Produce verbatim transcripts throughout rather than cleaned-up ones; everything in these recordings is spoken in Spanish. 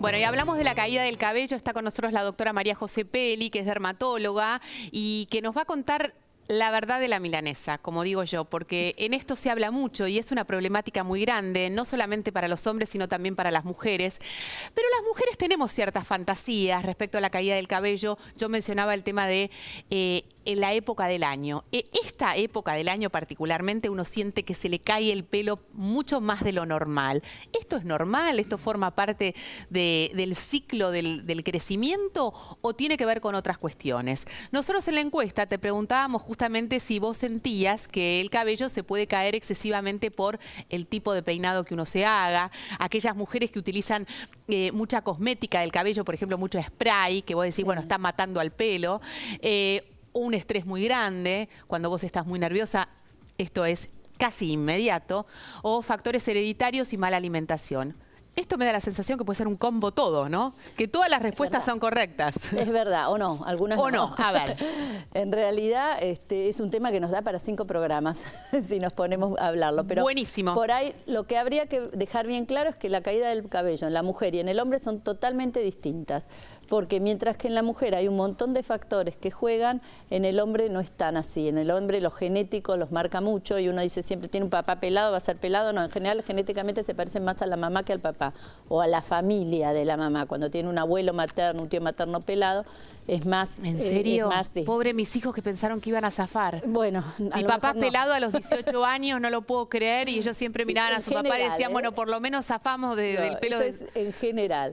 Bueno, y hablamos de la caída del cabello. Está con nosotros la doctora María José Peli, que es dermatóloga y que nos va a contar la verdad de la milanesa, como digo yo, porque en esto se habla mucho y es una problemática muy grande, no solamente para los hombres, sino también para las mujeres. Pero las mujeres tenemos ciertas fantasías respecto a la caída del cabello. Yo mencionaba el tema de eh, en la época del año. Eh, esta época del año particularmente uno siente que se le cae el pelo mucho más de lo normal. ¿Esto es normal? ¿Esto forma parte de, del ciclo del, del crecimiento o tiene que ver con otras cuestiones? Nosotros en la encuesta te preguntábamos justamente justamente si vos sentías que el cabello se puede caer excesivamente por el tipo de peinado que uno se haga, aquellas mujeres que utilizan eh, mucha cosmética del cabello, por ejemplo, mucho spray, que vos decís, bueno, está matando al pelo, eh, un estrés muy grande, cuando vos estás muy nerviosa, esto es casi inmediato, o factores hereditarios y mala alimentación. Esto me da la sensación que puede ser un combo todo, ¿no? Que todas las respuestas son correctas. Es verdad, o no, algunas o no. no. A ver. En realidad este, es un tema que nos da para cinco programas, si nos ponemos a hablarlo. Pero buenísimo. Por ahí lo que habría que dejar bien claro es que la caída del cabello en la mujer y en el hombre son totalmente distintas. Porque mientras que en la mujer hay un montón de factores que juegan, en el hombre no están así. En el hombre lo genético los marca mucho y uno dice siempre tiene un papá pelado, va a ser pelado. No, en general genéticamente se parecen más a la mamá que al papá o a la familia de la mamá. Cuando tiene un abuelo materno, un tío materno pelado, es más... ¿En serio? Es más, sí. Pobre mis hijos que pensaron que iban a zafar. Bueno, mi papá no. pelado a los dieciocho años, no lo puedo creer, y ellos siempre sí, miraban a su general, papá y decían, ¿eh? Bueno, por lo menos zafamos de, no, del pelo. Eso de... es en general.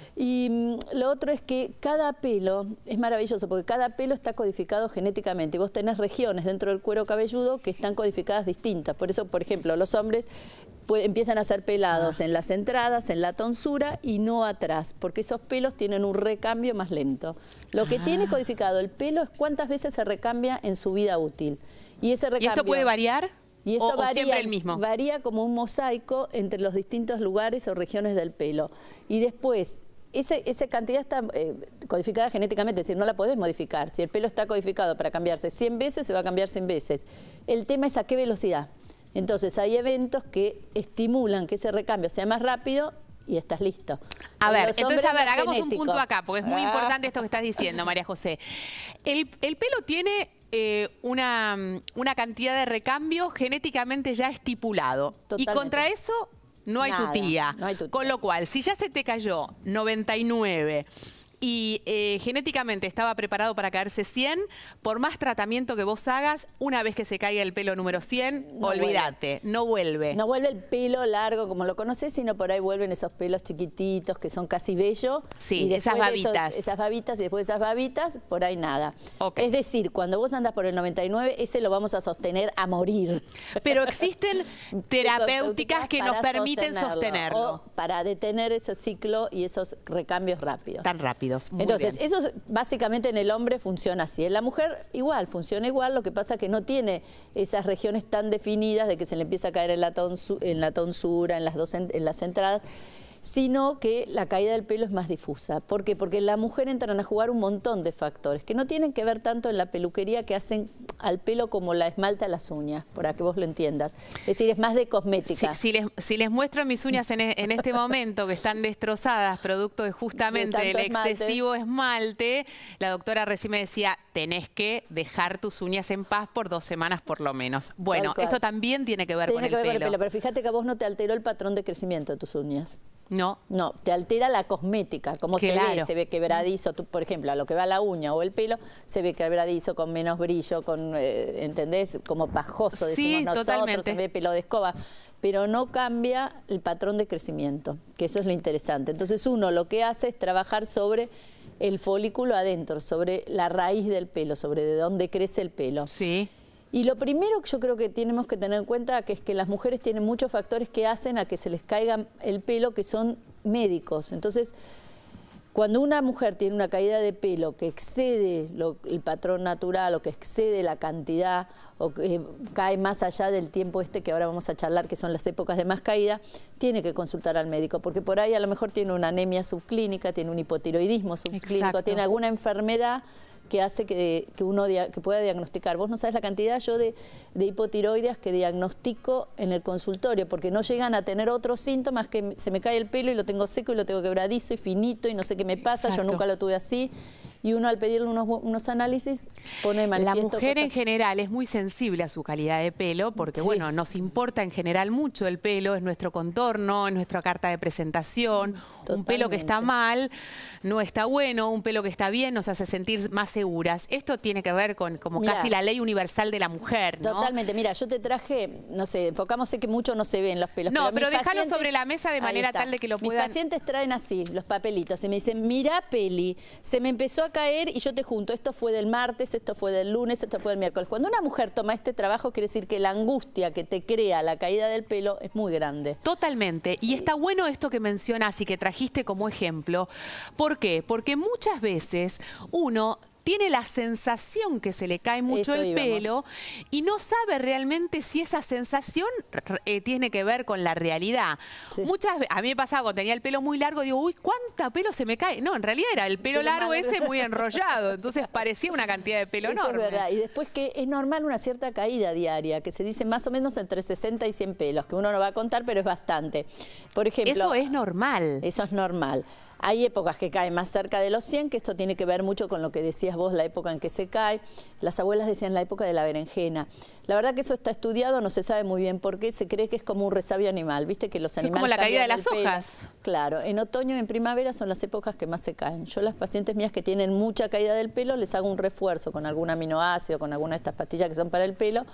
Y mm, lo otro es que cada pelo es maravilloso porque cada pelo está codificado genéticamente y vos tenés regiones dentro del cuero cabelludo que están codificadas distintas. Por eso, por ejemplo, los hombres pues, empiezan a ser pelados ah. en las entradas, en la tonsura y no atrás, porque esos pelos tienen un recambio más lento. Lo que ah. tiene codificado el pelo es cuántas veces se recambia en su vida útil. Y, ese recambio, ¿Y esto puede variar? Y esto o, varía, o siempre el mismo. Varía como un mosaico entre los distintos lugares o regiones del pelo. Y después... Ese, esa cantidad está eh, codificada genéticamente, es decir, no la podés modificar. Si el pelo está codificado para cambiarse cien veces, se va a cambiar cien veces. El tema es a qué velocidad. Entonces hay eventos que estimulan que ese recambio sea más rápido y estás listo. A ver, entonces, a ver, hagamos genético. un punto acá, porque es muy ah. importante esto que estás diciendo, María José. El, el pelo tiene eh, una, una cantidad de recambio genéticamente ya estipulado. Totalmente. Y contra eso... No hay, Nada, tu tía. no hay tu tía. Con lo cual, si ya se te cayó noventa y nueve y eh, genéticamente estaba preparado para caerse cien, por más tratamiento que vos hagas, una vez que se caiga el pelo número cien, no olvídate, vuelve. no vuelve. No vuelve el pelo largo como lo conoces, sino por ahí vuelven esos pelos chiquititos que son casi bellos. Sí, y esas babitas. Esos, esas babitas y después de esas babitas, por ahí nada. Okay. Es decir, cuando vos andas por el noventa y nueve, ese lo vamos a sostener a morir. Pero existen terapéuticas que nos permiten sostenerlo. sostenerlo. O para detener ese ciclo y esos recambios rápidos. Tan rápidos. Muy Entonces, bien. eso básicamente en el hombre funciona así. En la mujer igual, funciona igual, lo que pasa es que no tiene esas regiones tan definidas de que se le empieza a caer en la, tonsu, en la tonsura, en las, dos, en las entradas, sino que la caída del pelo es más difusa. ¿Por qué? Porque en la mujer entran a jugar un montón de factores que no tienen que ver tanto en la peluquería que hacen al pelo como la esmalta a las uñas, para que vos lo entiendas. Es decir, es más de cosmética. Si, si, les, si les muestro mis uñas en, en este momento, que están destrozadas, producto de justamente del excesivo esmalte. esmalte, la doctora recién me decía, tenés que dejar tus uñas en paz por dos semanas por lo menos. Bueno, esto también tiene que ver, tiene con, que el ver pelo. con el pelo. Pero fíjate que a vos no te alteró el patrón de crecimiento de tus uñas. No. No, te altera la cosmética, como claro. se ve, se ve quebradizo, tú, por ejemplo, a lo que va la uña o el pelo, se ve quebradizo, con menos brillo, con, eh, ¿entendés? Como pajoso, decimos sí, nosotros, totalmente. Se ve pelo de escoba, pero no cambia el patrón de crecimiento, que eso es lo interesante. Entonces uno lo que hace es trabajar sobre el folículo adentro, sobre la raíz del pelo, sobre de dónde crece el pelo. Sí. Y lo primero que yo creo que tenemos que tener en cuenta que es que las mujeres tienen muchos factores que hacen a que se les caiga el pelo, que son médicos. Entonces, cuando una mujer tiene una caída de pelo que excede lo, el patrón natural o que excede la cantidad o que cae más allá del tiempo este que ahora vamos a charlar, que son las épocas de más caída, tiene que consultar al médico, porque por ahí a lo mejor tiene una anemia subclínica, tiene un hipotiroidismo subclínico, Exacto. tiene alguna enfermedad que hace que, que uno dia, que pueda diagnosticar. Vos no sabés la cantidad yo de, de hipotiroides que diagnostico en el consultorio, porque no llegan a tener otros síntomas que se me cae el pelo y lo tengo seco y lo tengo quebradizo y finito y no sé qué me pasa, Exacto. Yo nunca lo tuve así. Y uno al pedirle unos, unos análisis pone de manifiesto. La mujer cosas. En general es muy sensible a su calidad de pelo porque, sí. bueno, nos importa en general mucho el pelo, es nuestro contorno, es nuestra carta de presentación. Totalmente. Un pelo que está mal no está bueno, un pelo que está bien nos hace sentir más seguras. Esto tiene que ver con como Mirá, casi la ley universal de la mujer, ¿no? Totalmente. Mira, yo te traje, no sé, enfocamos, sé que mucho no se ven los pelos. No, pero, pero déjalo sobre la mesa de manera tal de que lo puedan... Mis pacientes traen así los papelitos y me dicen, mira, Peli, se me empezó a caer y yo te junto, esto fue del martes, esto fue del lunes, esto fue del miércoles. Cuando una mujer toma este trabajo, quiere decir que la angustia que te crea la caída del pelo es muy grande. Totalmente. Y está bueno esto que mencionas y que trajiste como ejemplo. ¿Por qué? Porque muchas veces uno tiene la sensación que se le cae mucho Eso el íbamos. pelo y no sabe realmente si esa sensación eh, tiene que ver con la realidad. Sí. Muchas veces, a mí me pasaba cuando tenía el pelo muy largo, digo, uy, ¿cuánta pelo se me cae? No, en realidad era el pelo largo ese muy enrollado, entonces parecía una cantidad de pelo Eso enorme. Es verdad. Y después que es normal una cierta caída diaria, que se dice más o menos entre sesenta y cien pelos, que uno no va a contar, pero es bastante. Por ejemplo, eso es normal. Eso es normal. Hay épocas que caen más cerca de los cien, que esto tiene que ver mucho con lo que decías vos, la época en que se cae. Las abuelas decían la época de la berenjena. La verdad que eso está estudiado, no se sabe muy bien por qué. Se cree que es como un resabio animal, ¿viste? Que los animales es como la caída de las hojas. Claro, en otoño y en primavera son las épocas que más se caen. Yo las pacientes mías que tienen mucha caída del pelo, les hago un refuerzo con algún aminoácido, con alguna de estas pastillas que son para el pelo,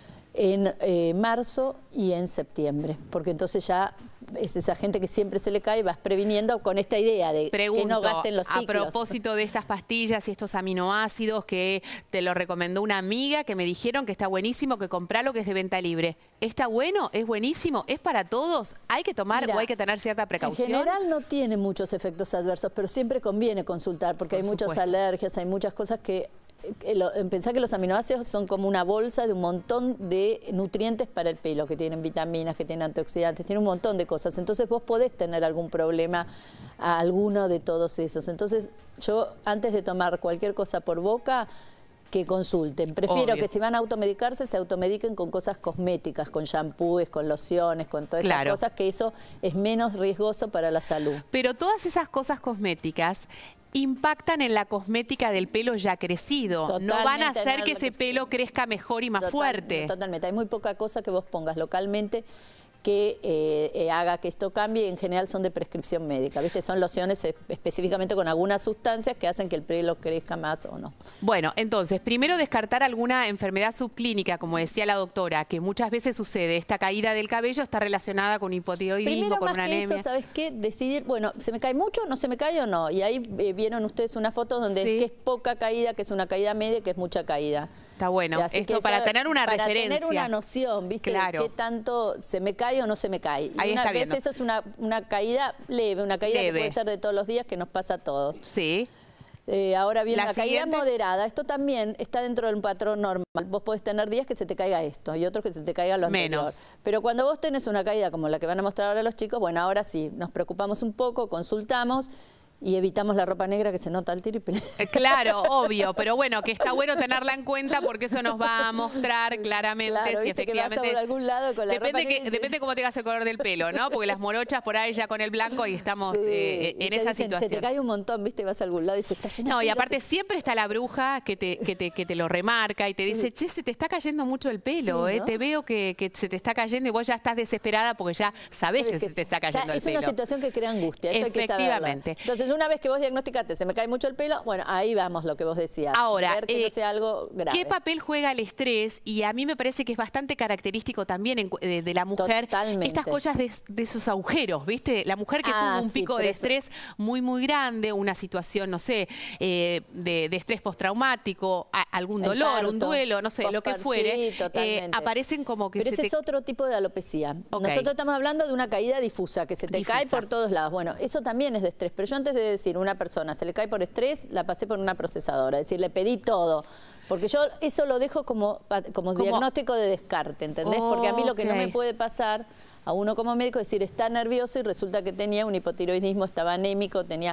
en eh, marzo y en septiembre, porque entonces ya es esa gente que siempre se le cae y vas previniendo con esta idea de Pregunto, que no gasten los ciclos. A propósito de estas pastillas y estos aminoácidos que te lo recomendó una amiga, que me dijeron que está buenísimo, que compralo, que es de venta libre. ¿Está bueno? ¿Es buenísimo? ¿Es para todos? ¿Hay que tomar Mira, o hay que tener cierta precaución? En general no tiene muchos efectos adversos, pero siempre conviene consultar porque Por hay supuesto. muchas alergias, hay muchas cosas que... Pensar que los aminoácidos son como una bolsa de un montón de nutrientes para el pelo, que tienen vitaminas, que tienen antioxidantes, tienen un montón de cosas. Entonces vos podés tener algún problema a alguno de todos esos. Entonces yo antes de tomar cualquier cosa por boca, que consulten. Prefiero Obvio. que si van a automedicarse, se automediquen con cosas cosméticas, con shampoos, con lociones, con todas claro. esas cosas, que eso es menos riesgoso para la salud. Pero todas esas cosas cosméticas impactan en la cosmética del pelo ya crecido. Totalmente, no van a hacer que ese pelo crezca mejor y más Total, fuerte. Totalmente. Hay muy poca cosa que vos pongas localmente que eh, eh, haga que esto cambie. En general son de prescripción médica, ¿viste? Son lociones eh, específicamente con algunas sustancias que hacen que el pelo crezca más o no. Bueno, entonces, primero descartar alguna enfermedad subclínica, como decía la doctora, que muchas veces sucede. Esta caída del cabello está relacionada con hipotiroidismo, primero, con más una que anemia. Eso, ¿sabes qué? Decidir, bueno, ¿se me cae mucho? ¿No se me cae o no? Y ahí eh, vieron ustedes una foto donde sí. es que es poca caída, que es una caída media, que es mucha caída. Está bueno, esto para eso, tener una para referencia. Para tener una noción, ¿viste? Claro. De qué tanto se me cae o no se me cae. Y Ahí una está vez viendo. eso es una, una caída leve, una caída leve. que puede ser de todos los días, que nos pasa a todos. Sí. Eh, ahora bien, la, la siguiente... caída moderada, esto también está dentro del patrón normal. Vos podés tener días que se te caiga esto y otros que se te caiga lo anterior. Menos. Pero cuando vos tenés una caída como la que van a mostrar ahora los chicos, bueno, ahora sí, nos preocupamos un poco, consultamos y evitamos la ropa negra que se nota al tiro y pelea. Claro, obvio, pero bueno, que está bueno tenerla en cuenta porque eso nos va a mostrar claramente claro, si viste efectivamente... que vas a por algún lado con la depende ropa que, negra. Depende cómo tengas el color del pelo, ¿no? Porque las morochas por ahí ya con el blanco y estamos sí, eh, en y esa dicen, situación. Se te cae un montón, viste, vas a algún lado y se está llena No, de y aparte se... siempre está la bruja que te, que te, que te lo remarca y te dice, che, se te está cayendo mucho el pelo, sí, ¿no? eh, te veo que, que se te está cayendo y vos ya estás desesperada porque ya sabés que, que se te está cayendo el es pelo. Es una situación que crea angustia, eso Efectivamente. Hay que Entonces, una vez que vos diagnosticaste, se me cae mucho el pelo, bueno, ahí vamos lo que vos decías. Ahora, ver que eh, no sea algo grave. ¿qué papel juega el estrés? Y a mí me parece que es bastante característico también en, de, de la mujer. Totalmente. Estas cosas de, de esos agujeros, ¿viste? La mujer que ah, tuvo un sí, pico de eso... estrés muy, muy grande, una situación, no sé, eh, de, de estrés postraumático, a, algún el dolor, parto, un duelo, no sé, lo que fuere, sí, eh, aparecen como que Pero se ese te... es otro tipo de alopecia. Okay. Nosotros estamos hablando de una caída difusa, que se te difusa. cae por todos lados. Bueno, eso también es de estrés. Pero yo antes de decir una persona se le cae por estrés, la pasé por una procesadora, es decir, le pedí todo. Porque yo eso lo dejo como, como diagnóstico de descarte, ¿entendés? Oh, Porque a mí lo que okay. no me puede pasar a uno como médico es decir, está nervioso y resulta que tenía un hipotiroidismo, estaba anémico, tenía...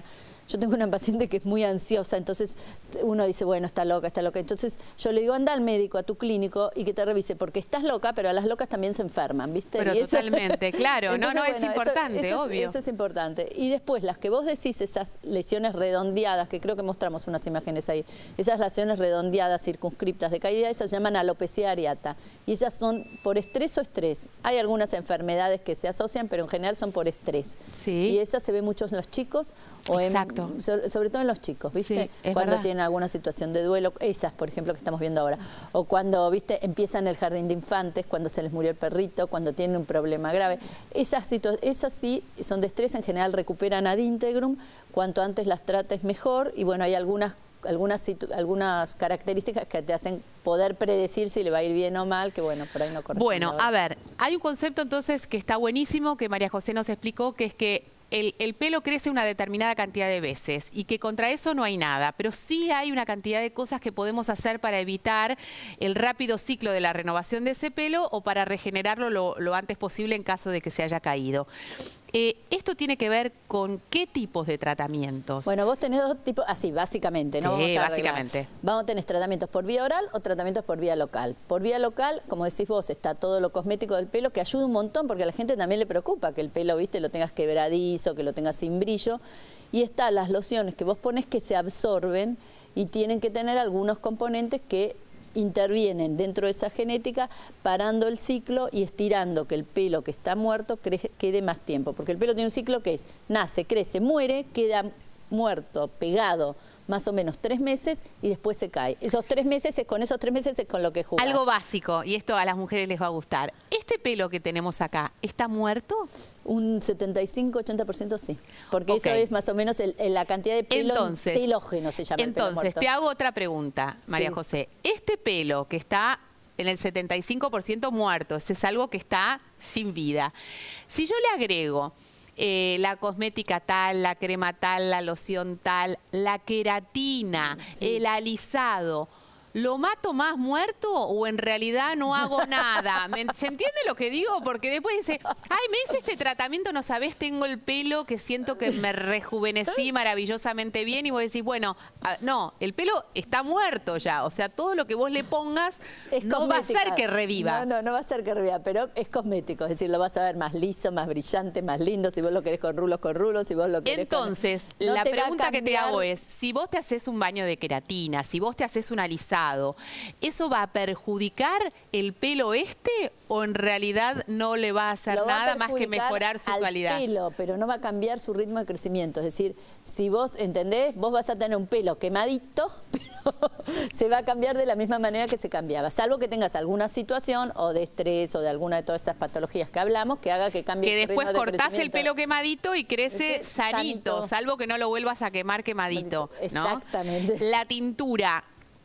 yo tengo una paciente que es muy ansiosa, entonces uno dice, bueno, está loca, está loca. Entonces yo le digo, anda al médico, a tu clínico, y que te revise, porque estás loca, pero a las locas también se enferman, ¿viste? Pero y eso, totalmente, claro. entonces, no, no, bueno, es importante, eso, eso obvio. Es, eso es importante. Y después, las que vos decís, esas lesiones redondeadas, que creo que mostramos unas imágenes ahí, esas lesiones redondeadas, circunscriptas de caída, esas se llaman alopecia areata. Y esas son por estrés o estrés. Hay algunas enfermedades que se asocian, pero en general son por estrés. Sí. Y esas se ve mucho en los chicos, o Exacto. en, sobre, sobre todo en los chicos, ¿viste? Sí, es cuando verdad. tienen alguna situación de duelo, esas, por ejemplo, que estamos viendo ahora. O cuando, ¿viste? Empiezan el jardín de infantes, cuando se les murió el perrito, cuando tienen un problema grave. Esas, esas sí son de estrés, en general recuperan ad integrum, cuanto antes las trates mejor, y bueno, hay algunas Algunas, algunas características que te hacen poder predecir si le va a ir bien o mal, que bueno, por ahí no corresponde. Bueno, a ver, hay un concepto entonces que está buenísimo, que María José nos explicó, que es que el, el pelo crece una determinada cantidad de veces y que contra eso no hay nada, pero sí hay una cantidad de cosas que podemos hacer para evitar el rápido ciclo de la renovación de ese pelo o para regenerarlo lo, lo antes posible en caso de que se haya caído. Eh, ¿Esto tiene que ver con qué tipos de tratamientos? Bueno, vos tenés dos tipos, así, básicamente, ¿no? Sí, Vamos a básicamente. Vamos a tener tratamientos por vía oral o tratamientos por vía local. Por vía local, como decís vos, está todo lo cosmético del pelo, que ayuda un montón, porque a la gente también le preocupa que el pelo, viste, lo tengas quebradizo, que lo tengas sin brillo. Y están las lociones que vos pones que se absorben y tienen que tener algunos componentes que intervienen dentro de esa genética, parando el ciclo y estirando que el pelo que está muerto quede más tiempo. Porque el pelo tiene un ciclo que es, nace, crece, muere, queda muerto, pegado, más o menos tres meses y después se cae. Esos tres meses, es con esos tres meses es con lo que jugás. Algo básico, y esto a las mujeres les va a gustar. ¿Este pelo que tenemos acá está muerto? Un setenta y cinco, ochenta por ciento sí. Porque Okay. eso es más o menos el, el, la cantidad de pelo entonces, telógeno, se llama. Entonces, el pelo muerto. te hago otra pregunta, María Sí. José. Este pelo que está en el setenta y cinco por ciento muerto, ese es algo que está sin vida. Si yo le agrego Eh, la cosmética tal, la crema tal, la loción tal, la queratina, Sí. el alisado, ¿lo mato más muerto o en realidad no hago nada? ¿Me, ¿Se entiende lo que digo? Porque después dice, ay, me hice este tratamiento, no sabés, tengo el pelo que siento que me rejuvenecí maravillosamente bien, y vos decís, bueno, a, no, el pelo está muerto ya, o sea, todo lo que vos le pongas Es no va a cosmética. ser que reviva. No, no, no va a ser que reviva, pero es cosmético, es decir, lo vas a ver más liso, más brillante, más lindo, si vos lo querés con rulos, con rulos, si vos lo querés Entonces, con... No la te va a pregunta que te cambiar- hago es, si vos te haces un baño de queratina, si vos te haces un alisado, ¿eso va a perjudicar el pelo este o en realidad no le va a hacer Lo va a nada más que perjudicar mejorar su al calidad? pelo, pero no va a cambiar su ritmo de crecimiento. Es decir, si vos, ¿entendés? Vos vas a tener un pelo quemadito, pero se va a cambiar de la misma manera que se cambiaba. Salvo que tengas alguna situación o de estrés o de alguna de todas esas patologías que hablamos que haga que cambie Que tu después ritmo de cortás el crecimiento. pelo quemadito y crece Ese sanito, sanito. salvo que no lo vuelvas a quemar quemadito, ¿no? Exactamente. La tintura,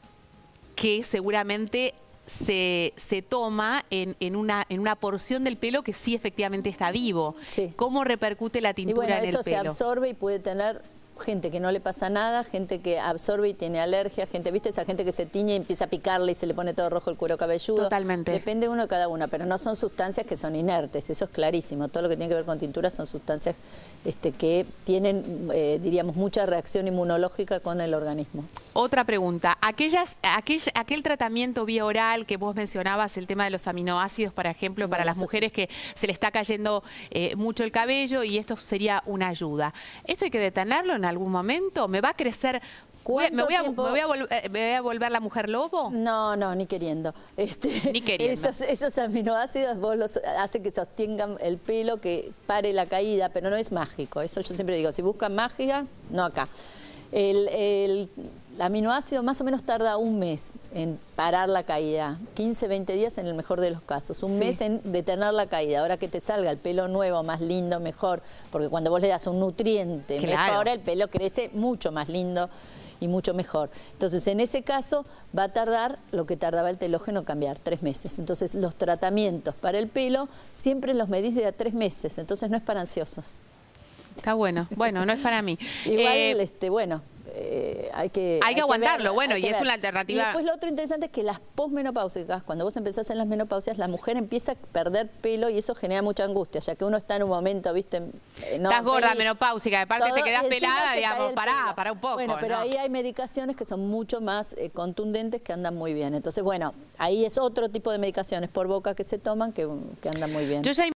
que seguramente se, se toma en, en, una, en una porción del pelo que sí efectivamente está vivo. Sí. ¿Cómo repercute la Y tintura bueno, en eso el se pelo? absorbe y puede tener gente que no le pasa nada, gente que absorbe y tiene alergia, gente, ¿viste? Esa gente que se tiñe y empieza a picarle y se le pone todo rojo el cuero cabelludo. Totalmente. Depende uno de cada una, pero no son sustancias que son inertes, eso es clarísimo. Todo lo que tiene que ver con tinturas son sustancias este, que tienen, eh, diríamos, mucha reacción inmunológica con el organismo. Otra pregunta, aquellas, aquel, aquel tratamiento vía oral que vos mencionabas, el tema de los aminoácidos, por ejemplo, para Bueno, las eso mujeres que se le está cayendo eh, mucho el cabello, y esto sería una ayuda. ¿Esto hay que detenerlo en algún momento? ¿Me va a crecer? ¿Me voy a, me, voy a volver, ¿Me voy a volver la mujer lobo? No, no, ni queriendo. Este, Ni queriendo. Esos, esos aminoácidos vos los hace que sostengan el pelo, que pare la caída, pero no es mágico. Eso yo siempre digo, si buscan magia, no acá. El, el aminoácido más o menos tarda un mes en parar la caída, quince, veinte días en el mejor de los casos, un Sí. mes en detener la caída. Ahora que te salga el pelo nuevo, más lindo, mejor, porque cuando vos le das un nutriente Claro. mejor, el pelo crece mucho más lindo y mucho mejor. Entonces, en ese caso, va a tardar lo que tardaba el telógeno cambiar, tres meses. Entonces, los tratamientos para el pelo siempre los medís de a tres meses, entonces no es para ansiosos. Está bueno. Bueno, no es para mí. Igual, Eh, este, bueno, eh, hay que... Hay que aguantarlo, verlo, bueno, hay y que es ver. una alternativa. Y después lo otro interesante es que las posmenopáusicas, cuando vos empezás en las menopausias, la mujer empieza a perder pelo y eso genera mucha angustia, ya que uno está en un momento, viste, eh, no, Estás gorda, feliz, menopáusica, aparte todo, te quedás y encima pelada, se cae digamos, el pará, pelo. pará un poco. Bueno, pero ¿no? ahí hay medicaciones que son mucho más eh, contundentes que andan muy bien. Entonces, bueno, ahí es otro tipo de medicaciones por boca que se toman que, que andan muy bien. Yo ya